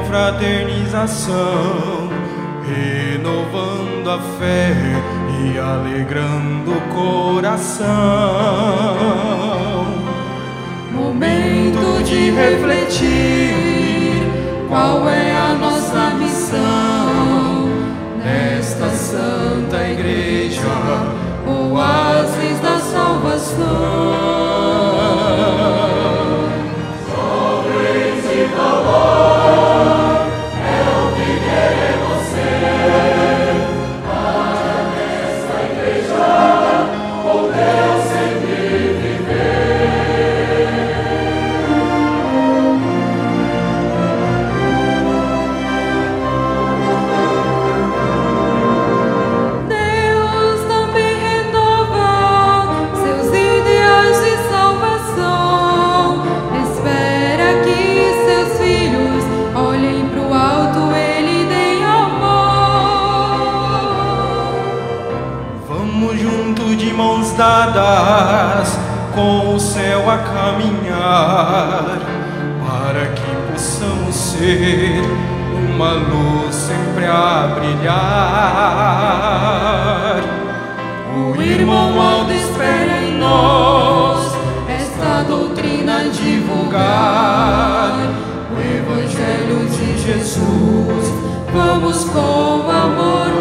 confraternização, renovando a fé e alegrando o coração. Momento de refletir qual é a nossa missão nesta Santa Igreja, oásis da salvação. Jovens de valor, é o que queremos ser para nesta igreja, com Deus sempre viver. Deus também renova seus ideais de salvação. Espera que seus filhos olhem pro alto, Ele tem amor. Vamos junto de mãos dadas, com o céu a caminhar, para que possamos ser uma luz sempre a brilhar. O irmão Aldo espera em nós esta doutrina divulgar, o Evangelho de Jesus, vamos com amor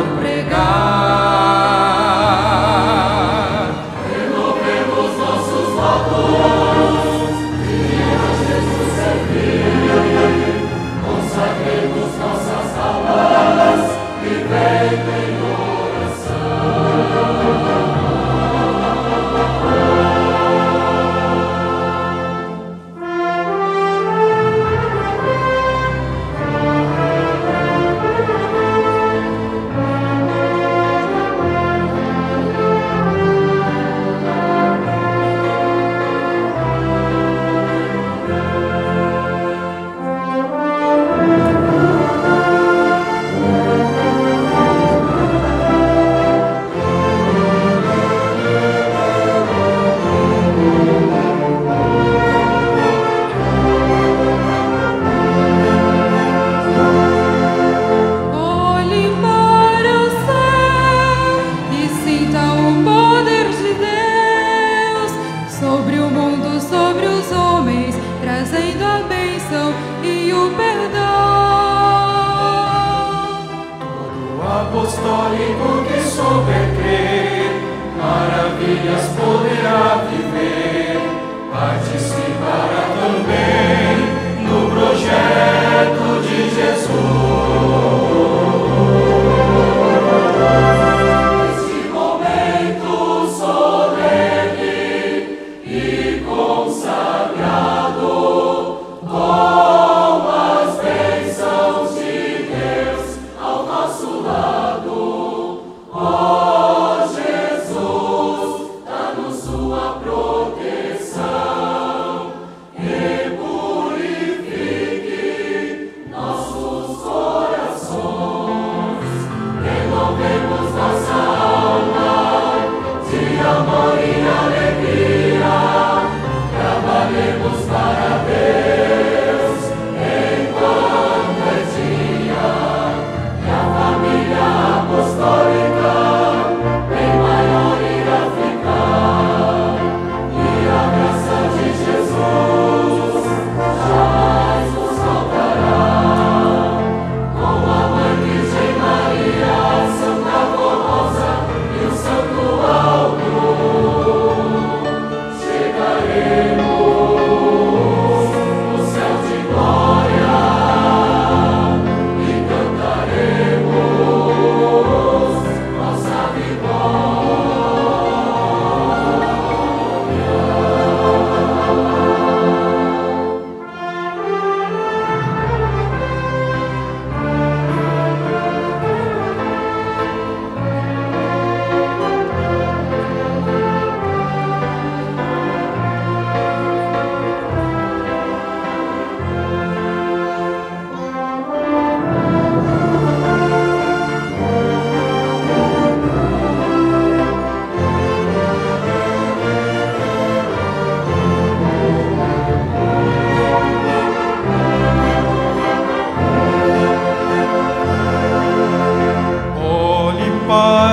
pregar. Renovemos nossos votos e a Jesus servir, consagremos nossas almas, vivendo em trazendo a bênção e o perdão. Todo apostólico que souber crer, maravilhas poderá viver, participará também do projeto de Jesus. Este momento solene e consagrado, com as bênçãos de Deus ao nosso lado, ó Jesus, dá-nos sua proteção e purifique nossos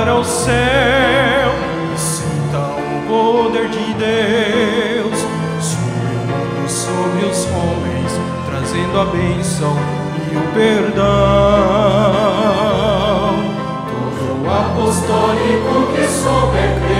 para o céu e sinta o poder de Deus sobre os homens, trazendo a bênção e o perdão. Todo apostólico que souber crer